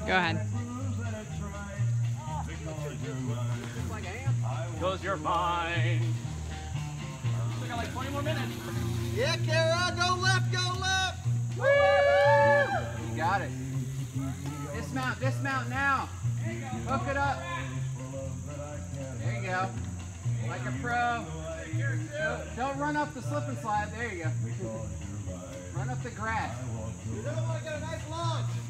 Go ahead. Cause you're mine. Still got like 20 more minutes. Yeah, Kara, go left, go left. Woo! You got it. Dismount now. Hook it up. There you go. Like a pro. Don't run up the slip and slide. There you go. Run up the grass. You know I got a nice launch.